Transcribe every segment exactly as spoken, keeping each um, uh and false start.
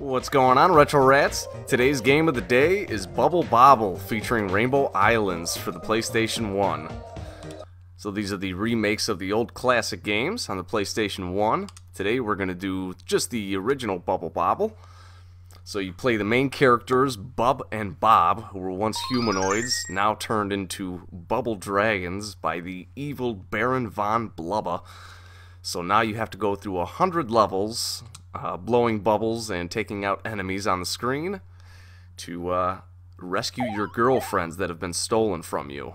What's going on, Retro Rats? Today's game of the day is Bubble Bobble, featuring Rainbow Islands for the PlayStation one. So these are the remakes of the old classic games on the PlayStation one. Today we're going to do just the original Bubble Bobble. So you play the main characters, Bub and Bob, who were once humanoids, now turned into bubble dragons by the evil Baron von Blubba. So now you have to go through a hundred levels, uh, blowing bubbles and taking out enemies on the screen to uh, rescue your girlfriends that have been stolen from you.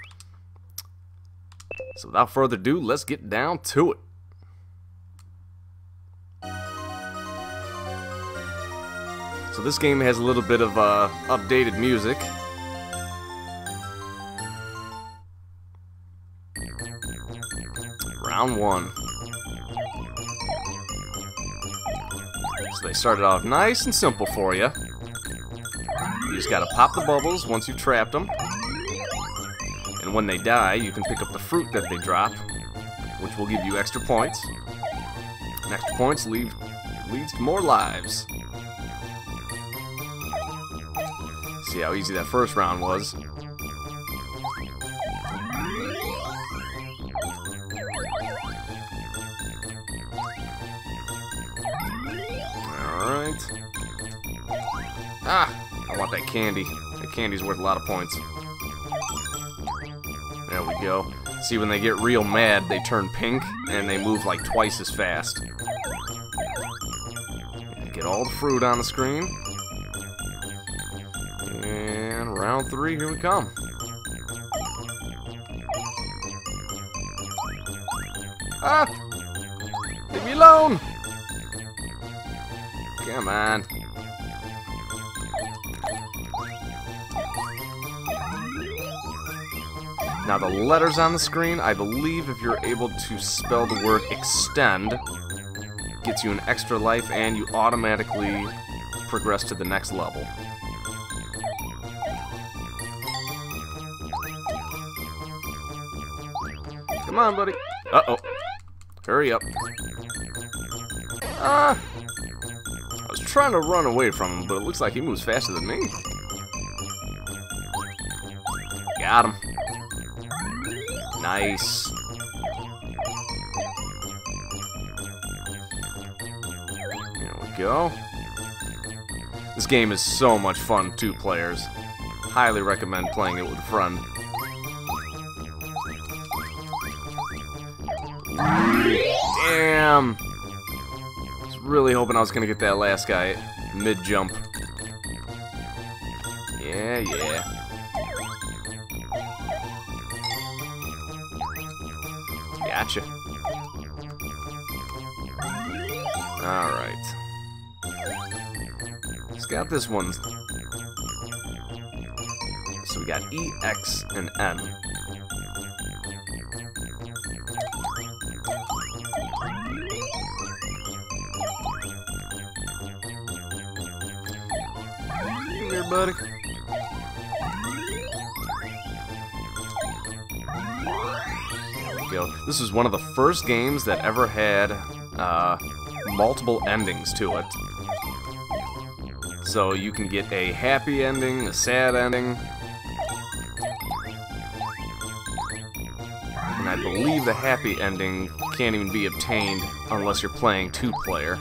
So without further ado, let's get down to it. So this game has a little bit of uh, updated music. Round one. So they started off nice and simple for you. You just gotta pop the bubbles once you've trapped them. And when they die, you can pick up the fruit that they drop, which will give you extra points. And extra points lead, leads to more lives. See how easy that first round was. Alright. Ah! I want that candy. That candy's worth a lot of points. There we go. See, when they get real mad, they turn pink, and they move like twice as fast. Get all the fruit on the screen. And round three, here we come. Ah! Leave me alone! Come on. Now the letters on the screen, I believe if you're able to spell the word extend, gets you an extra life and you automatically progress to the next level. Come on, buddy. Uh-oh. Hurry up. Ah! I was trying to run away from him, but it looks like he moves faster than me. Got him. Nice. There we go. This game is so much fun, two players. Highly recommend playing it with a friend. Damn! I was really hoping I was gonna get that last guy mid-jump. Yeah, yeah. Gotcha. Alright. Let's got this one. So we got E, X, and N. Come here, buddy. Go. This is one of the first games that ever had uh, multiple endings to it. So you can get a happy ending, a sad ending. And I believe the happy ending can't even be obtained unless you're playing two-player.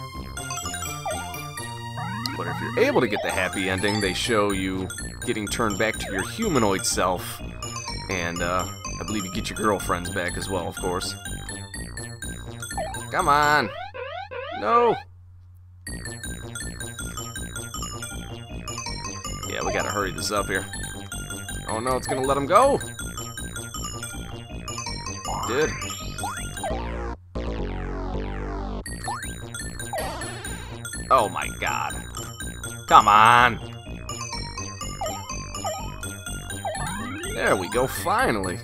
But if you're able to get the happy ending, they show you getting turned back to your humanoid self. And, uh... I believe you get your girlfriends back as well, of course. Come on! No! Yeah, we gotta hurry this up here. Oh no, it's gonna let him go! Did. Oh my god. Come on! There we go, finally!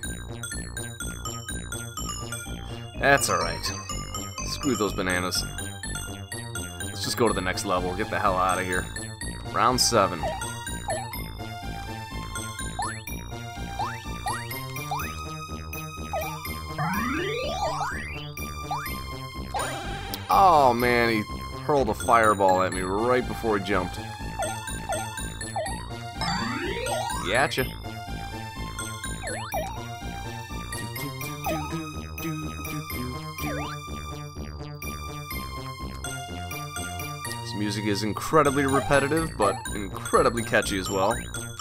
That's alright. Screw those bananas. Let's just go to the next level. Get the hell out of here. Round seven. Oh man, he hurled a fireball at me right before he jumped. Gotcha. This music is incredibly repetitive, but incredibly catchy as well.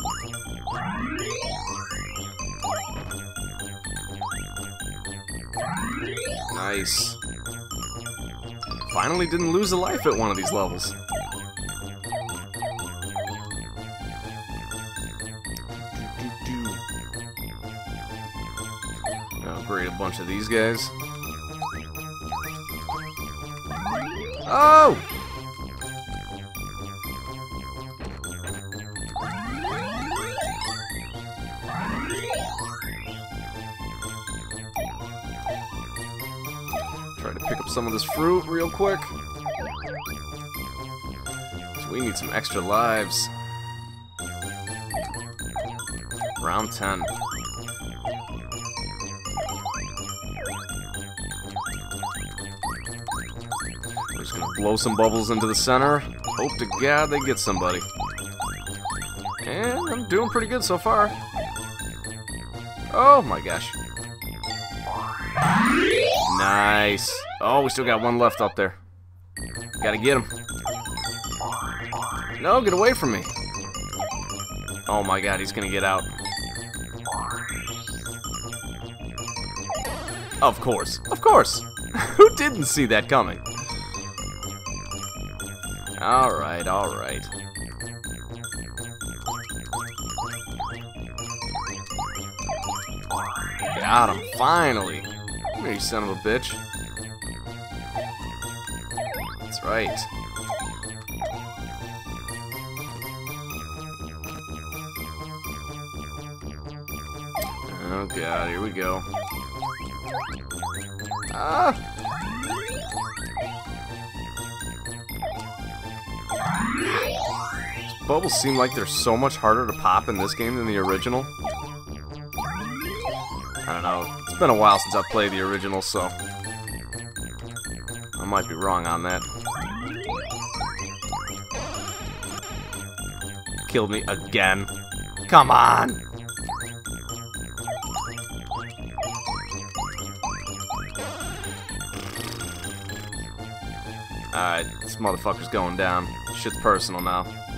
Nice. Finally didn't lose a life at one of these levels. Oh, great, a bunch of these guys. Oh! Try to pick up some of this fruit real quick. So we need some extra lives. Round ten. We're just gonna blow some bubbles into the center. Hope to God they get somebody. And I'm doing pretty good so far. Oh my gosh. Nice. Oh, we still got one left up there. Gotta get him. No, get away from me. Oh my God, he's gonna get out. Of course. Of course. Who didn't see that coming? Alright, alright. Got him, finally. Here, you son of a bitch. That's right. Oh God, here we go. Ah! These bubbles seem like they're so much harder to pop in this game than the original. I don't know. It's been a while since I've played the original, so I might be wrong on that. Killed me again. Come on! Alright, this motherfucker's going down. Shit's personal now.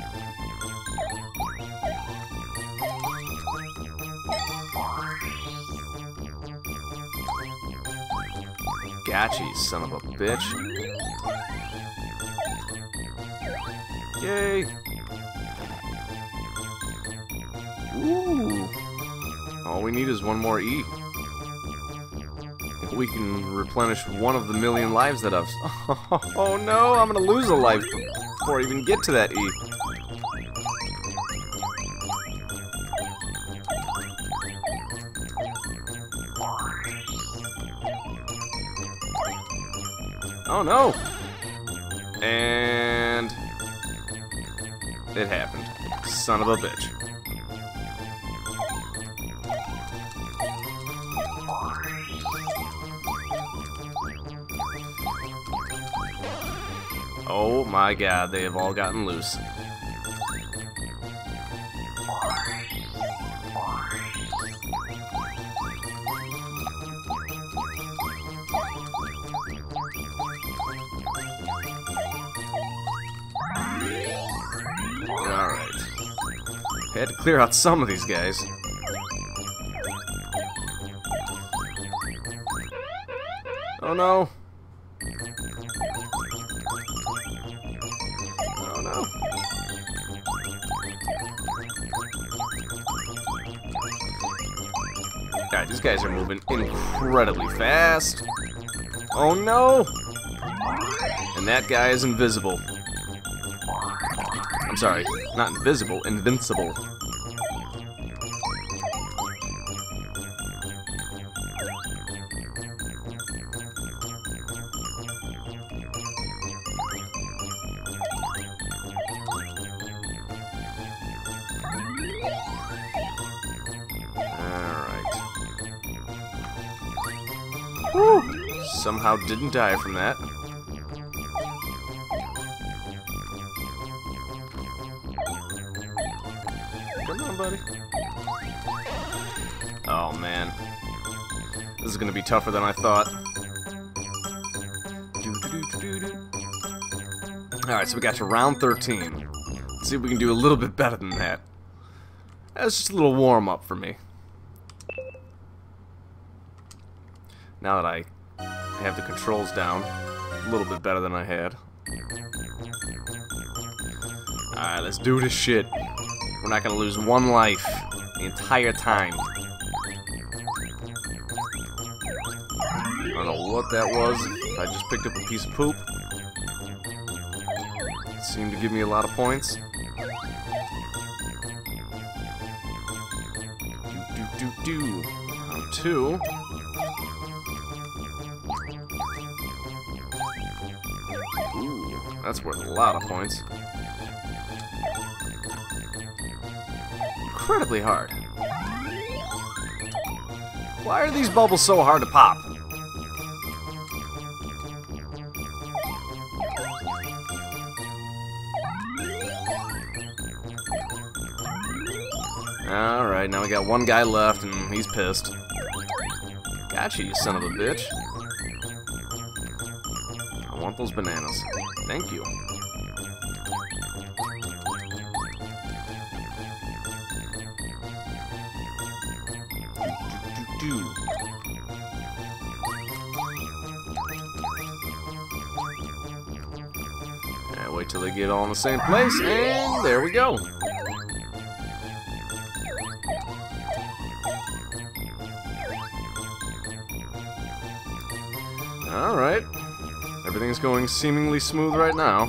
Gotcha, you son of a bitch. Yay! Ooh! All we need is one more E. If we can replenish one of the million lives that I've... Oh no, I'm gonna lose a life before I even get to that E. Oh no! And... it happened. Son of a bitch. Oh my God, they have all gotten loose. Alright. Had to clear out some of these guys. Oh no! Oh no! God, these guys are moving incredibly fast. Oh no! And that guy is invisible. I'm sorry, not invisible, invincible. Alright. Woo! Somehow didn't die from that. Come on, buddy. Oh, man. This is gonna be tougher than I thought. Alright, so we got to round thirteen. Let's see if we can do a little bit better than that. That's just a little warm-up for me. Now that I have the controls down, a little bit better than I had. Alright, let's do this shit. We're not gonna lose one life the entire time. I don't know what that was. I just picked up a piece of poop. It seemed to give me a lot of points. Do do do do. Round two. Ooh, that's worth a lot of points. Incredibly hard. Why are these bubbles so hard to pop? Alright, now we got one guy left and he's pissed. Gotcha, you son of a bitch. I want those bananas. Thank you. Do, do, do, do. Yeah, wait till they get all in the same place, and there we go. Alright. Everything's going seemingly smooth right now.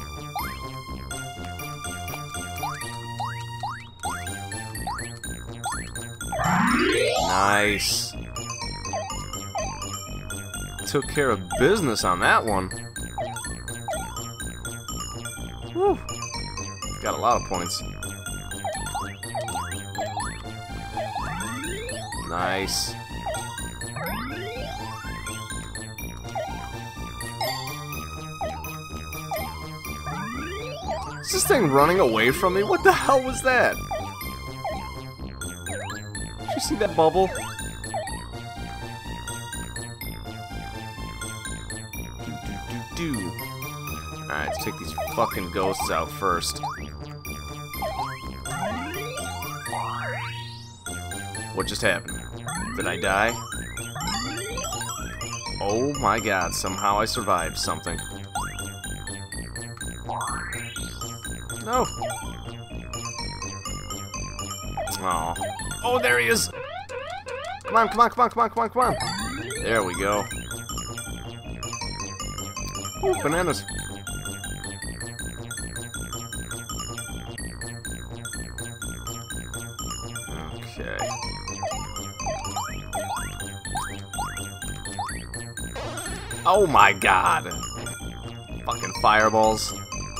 Nice. Took care of business on that one. Whew. Got a lot of points. Nice. Is this thing running away from me? What the hell was that? Did you see that bubble? Do, do, do, do. Alright, let's take these fucking ghosts out first. What just happened? Did I die? Oh my god, somehow I survived something. No. Oh. Oh, there he is. Come on, come on, come on, come on, come on, come on. There we go. Ooh, bananas. Okay. Oh my god. Fucking fireballs.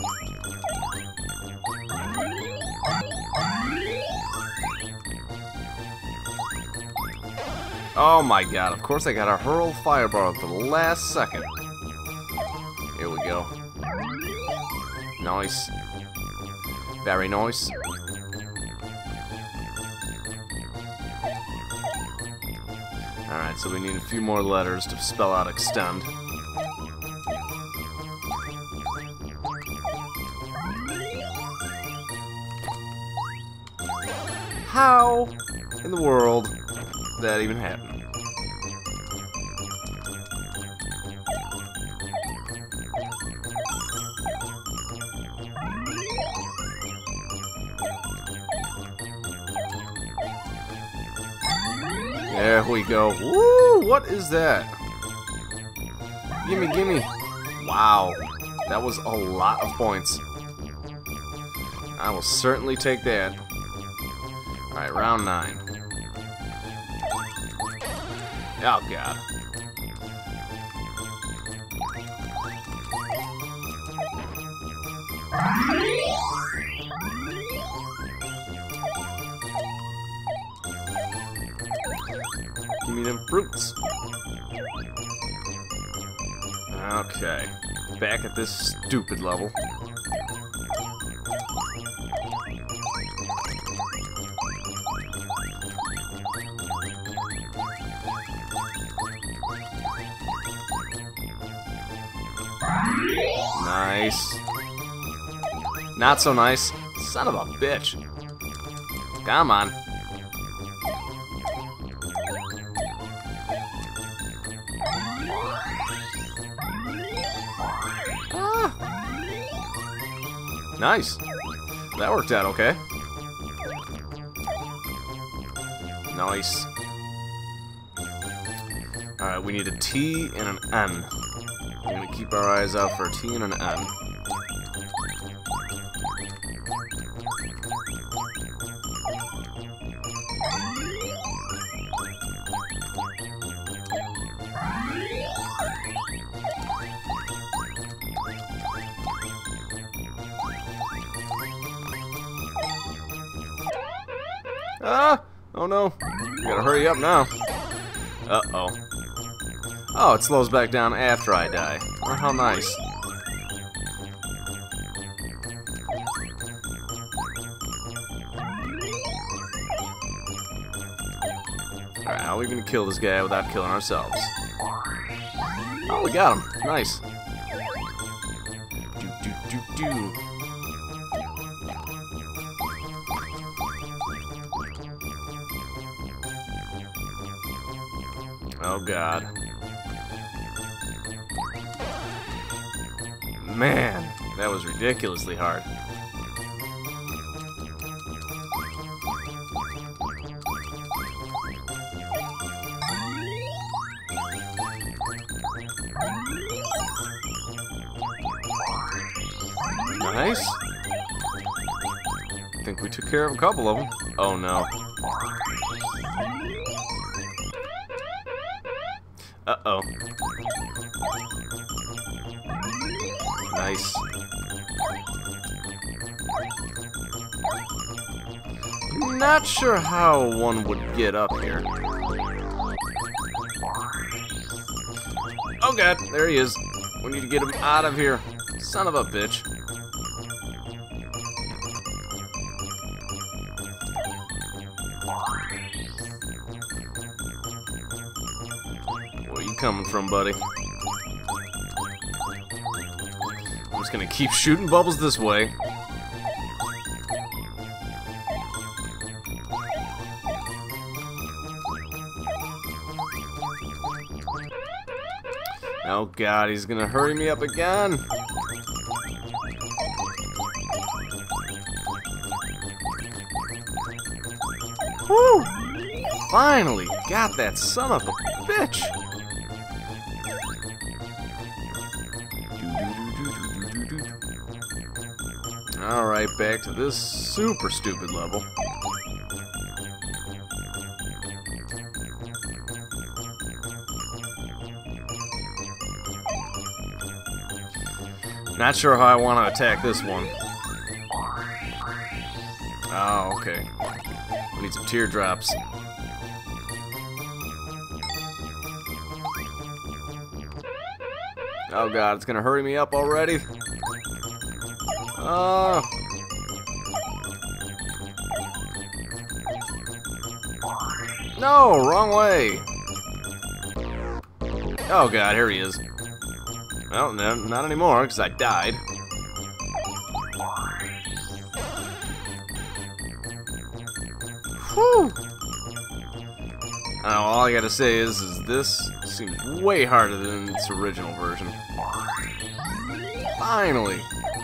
Oh my god, of course I gotta hurl fireball at the last second. Here we go. Nice. Very nice. Alright, so we need a few more letters to spell out extend. How in the world did that even happen? There we go. Woo! What is that? Gimme, gimme. Wow. That was a lot of points. I will certainly take that. Alright, round nine. Oh, God. Give me them fruits. Okay. Back at this stupid level. Nice. Not so nice. Son of a bitch. Come on. Ah. Nice. That worked out okay. Nice. Alright, we need a T and an N. We're gonna keep our eyes out for a T and an N. Ah! Oh no. We gotta hurry up now. Uh-oh. Oh, it slows back down after I die. Oh, how nice. Alright, how are we gonna kill this guy without killing ourselves? Oh, we got him. Nice. Do, do, do, do. Oh god. Man, that was ridiculously hard. Nice. I think we took care of a couple of them. Oh no. Uh-oh. Nice. Not sure how one would get up here. Oh god, there he is. We need to get him out of here. Son of a bitch. Where you coming from, buddy? I'm just gonna keep shooting bubbles this way. Oh god, he's gonna hurry me up again. Whew! Finally got that son of a bitch. Alright, back to this super stupid level. Not sure how I want to attack this one. Oh, okay. We need some teardrops. Oh god, it's gonna hurry me up already. Oh. No, wrong way. Oh god, here he is. Well, no, not anymore, because I died. Whew. Now, all I gotta say is, is this seems way harder than its original version. Finally!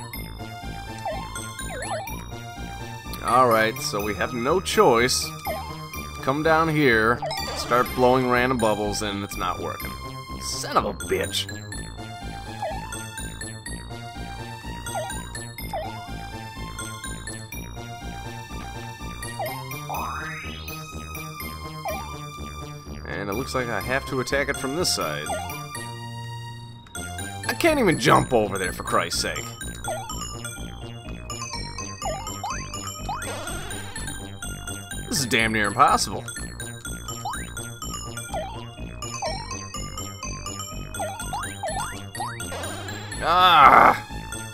Alright, so we have no choice. Come down here, start blowing random bubbles, and it's not working. Son of a bitch! And it looks like I have to attack it from this side. I can't even jump over there, for Christ's sake. This is damn near impossible. Ah!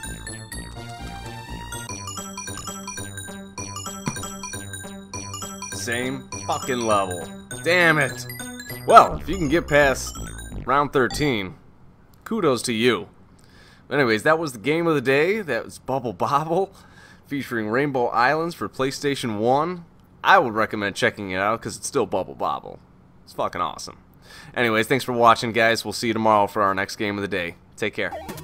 Same fucking level. Damn it! Well, if you can get past round thirteen, kudos to you. Anyways, that was the game of the day. That was Bubble Bobble, featuring Rainbow Islands for PlayStation one. I would recommend checking it out because it's still Bubble Bobble. It's fucking awesome. Anyways, thanks for watching, guys. We'll see you tomorrow for our next game of the day. Take care.